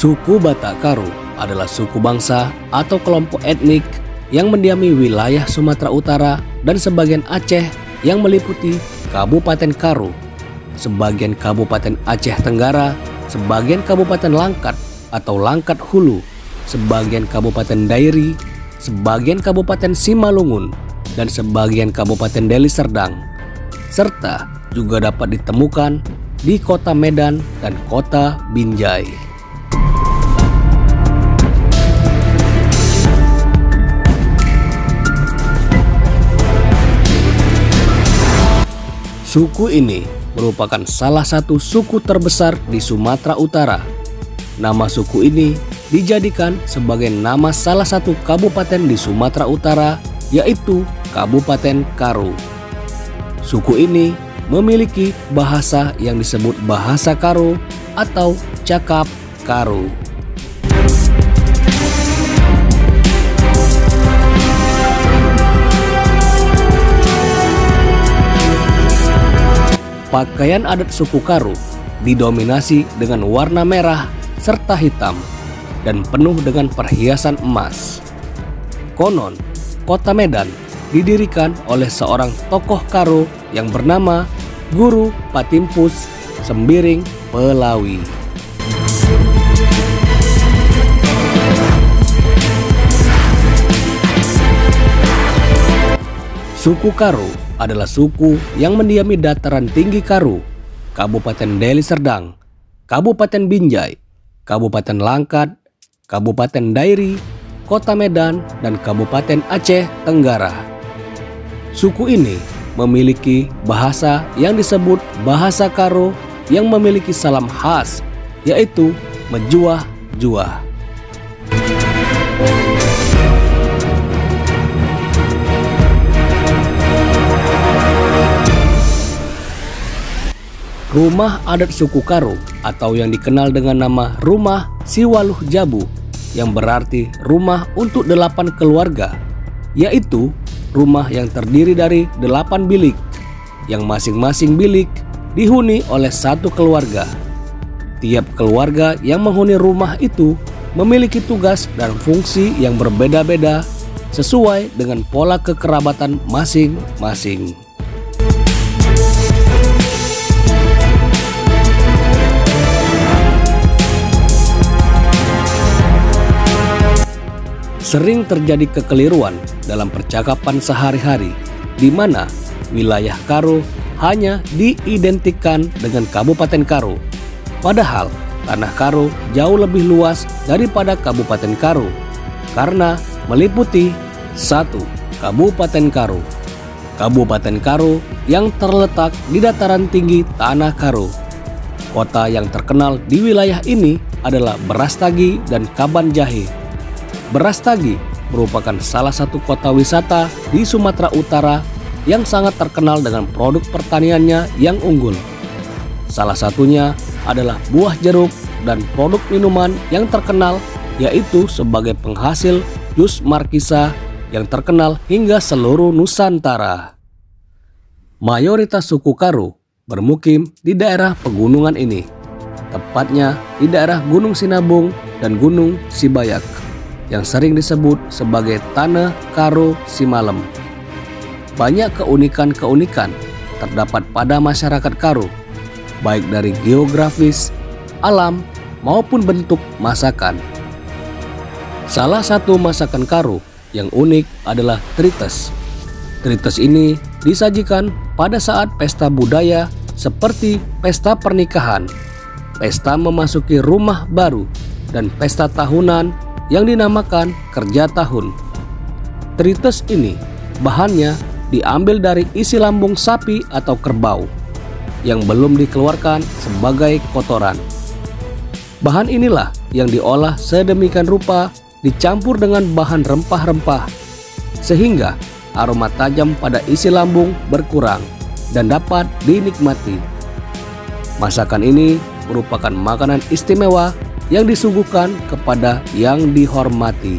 Suku Batak Karo adalah suku bangsa atau kelompok etnik yang mendiami wilayah Sumatera Utara dan sebagian Aceh yang meliputi Kabupaten Karo, sebagian Kabupaten Aceh Tenggara, sebagian Kabupaten Langkat atau Langkat Hulu, sebagian Kabupaten Dairi, sebagian Kabupaten Simalungun, dan sebagian Kabupaten Deli Serdang, serta juga dapat ditemukan di Kota Medan dan Kota Binjai. Suku ini merupakan salah satu suku terbesar di Sumatera Utara. Nama suku ini dijadikan sebagai nama salah satu kabupaten di Sumatera Utara, yaitu Kabupaten Karo. Suku ini memiliki bahasa yang disebut bahasa Karo atau cakap Karo. Pakaian adat suku Karo didominasi dengan warna merah serta hitam dan penuh dengan perhiasan emas. Konon, Kota Medan didirikan oleh seorang tokoh Karo yang bernama Guru Patimpus Sembiring Pelawi. Suku Karo adalah suku yang mendiami dataran tinggi Karo, Kabupaten Deli Serdang, Kabupaten Binjai, Kabupaten Langkat, Kabupaten Dairi, Kota Medan, dan Kabupaten Aceh Tenggara. Suku ini memiliki bahasa yang disebut bahasa Karo yang memiliki salam khas, yaitu mejuah-juah. Rumah adat suku Karo atau yang dikenal dengan nama Rumah Siwaluh Jabu yang berarti rumah untuk 8 keluarga, yaitu rumah yang terdiri dari 8 bilik yang masing-masing bilik dihuni oleh satu keluarga. Tiap keluarga yang menghuni rumah itu memiliki tugas dan fungsi yang berbeda-beda sesuai dengan pola kekerabatan masing-masing. Sering terjadi kekeliruan dalam percakapan sehari-hari, di mana wilayah Karo hanya diidentikan dengan Kabupaten Karo. Padahal tanah Karo jauh lebih luas daripada Kabupaten Karo, karena meliputi 1. Kabupaten Karo. Kabupaten Karo yang terletak di dataran tinggi Tanah Karo. Kota yang terkenal di wilayah ini adalah Brastagi dan Kabanjahe. Brastagi merupakan salah satu kota wisata di Sumatera Utara yang sangat terkenal dengan produk pertaniannya yang unggul. Salah satunya adalah buah jeruk dan produk minuman yang terkenal, yaitu sebagai penghasil jus markisa yang terkenal hingga seluruh Nusantara. Mayoritas suku Karo bermukim di daerah pegunungan ini, tepatnya di daerah Gunung Sinabung dan Gunung Sibayak, yang sering disebut sebagai Tanah Karo Simalem. Banyak keunikan-keunikan terdapat pada masyarakat Karo, baik dari geografis, alam, maupun bentuk masakan. Salah satu masakan Karo yang unik adalah trites. Trites ini disajikan pada saat pesta budaya seperti pesta pernikahan, pesta memasuki rumah baru, dan pesta tahunan yang dinamakan kerja tahun. Trites ini bahannya diambil dari isi lambung sapi atau kerbau yang belum dikeluarkan sebagai kotoran. Bahan inilah yang diolah sedemikian rupa dicampur dengan bahan rempah-rempah sehingga aroma tajam pada isi lambung berkurang dan dapat dinikmati. Masakan ini merupakan makanan istimewa yang disuguhkan kepada yang dihormati.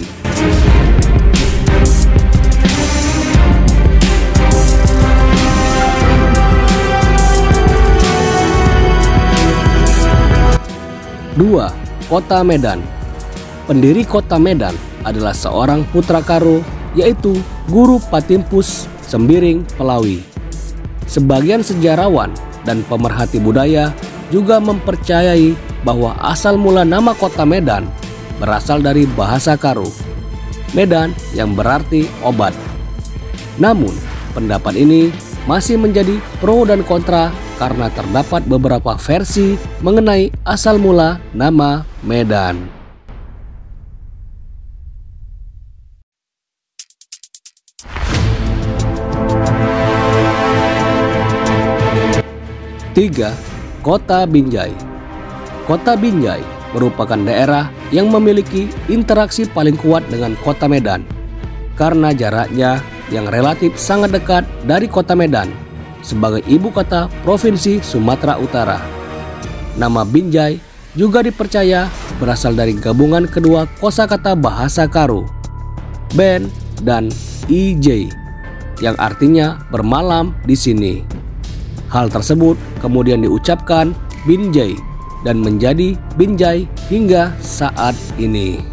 Dua, Kota Medan. Pendiri Kota Medan adalah seorang putra Karo, yaitu Guru Patimpus Sembiring Pelawi. Sebagian sejarawan dan pemerhati budaya juga mempercayai bahwa asal mula nama Kota Medan berasal dari bahasa Karo, Medan yang berarti obat. Namun, pendapat ini masih menjadi pro dan kontra karena terdapat beberapa versi mengenai asal mula nama Medan. Tiga, Kota Binjai. Kota Binjai merupakan daerah yang memiliki interaksi paling kuat dengan Kota Medan karena jaraknya yang relatif sangat dekat dari Kota Medan sebagai ibu kota Provinsi Sumatera Utara. Nama Binjai juga dipercaya berasal dari gabungan kedua kosakata bahasa Karo, Ben dan IJ, yang artinya bermalam di sini. Hal tersebut kemudian diucapkan Binjai dan menjadi Binjai hingga saat ini.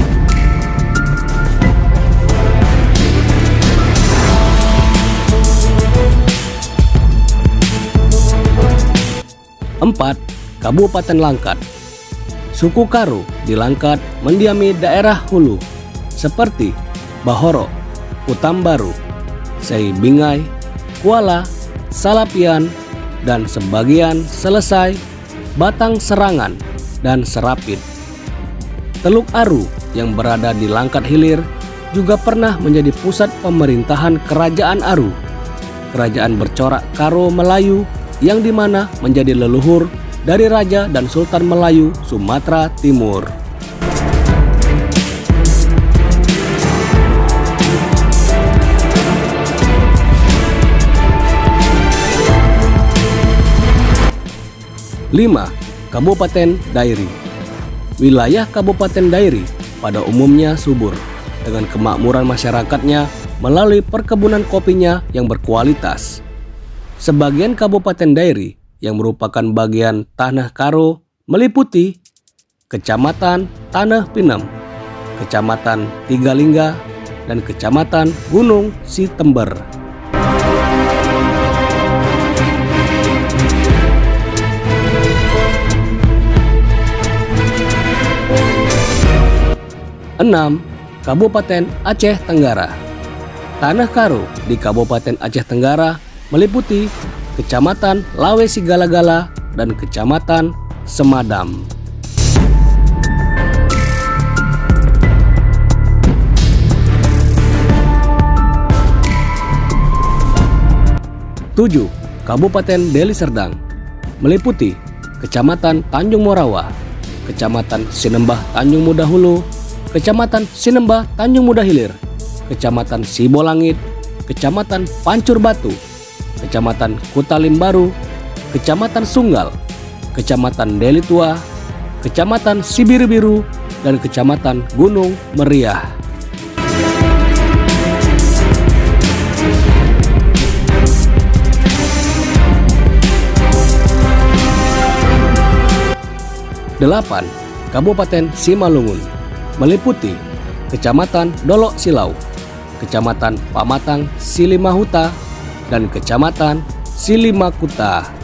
Empat, Kabupaten Langkat. Suku Karo di Langkat mendiami daerah hulu seperti Bahoro, Kutambaru, Seibingai, Kuala, Salapian, dan sebagian Selesai, Batang Serangan, dan Serapit. Teluk Aru yang berada di Langkat Hilir juga pernah menjadi pusat pemerintahan Kerajaan Aru, kerajaan bercorak Karo Melayu yang dimana menjadi leluhur dari Raja dan Sultan Melayu Sumatera Timur. Lima, Kabupaten Dairi. Wilayah Kabupaten Dairi pada umumnya subur dengan kemakmuran masyarakatnya melalui perkebunan kopinya yang berkualitas. Sebagian Kabupaten Dairi yang merupakan bagian Tanah Karo meliputi Kecamatan Tanah Pinem, Kecamatan Tigalingga, dan Kecamatan Gunung Sitember. Enam, Kabupaten Aceh Tenggara. Tanah Karo di Kabupaten Aceh Tenggara meliputi Kecamatan Lawe Sigala-gala dan Kecamatan Semadam. Tujuh, Kabupaten Deli Serdang meliputi Kecamatan Tanjung Morawa, Kecamatan Sinembah Tanjung Muda Hulu, Kecamatan Sinembah Tanjung Muda Hilir, Kecamatan Sibolangit, Kecamatan Pancur Batu, Kecamatan Kutalim Baru, Kecamatan Sunggal, Kecamatan Deli Tua, Kecamatan Sibir Biru, dan Kecamatan Gunung Meriah. Delapan, Kabupaten Simalungun meliputi Kecamatan Dolok Silau, Kecamatan Pamatang Silimahuta, dan Kecamatan Silimakuta.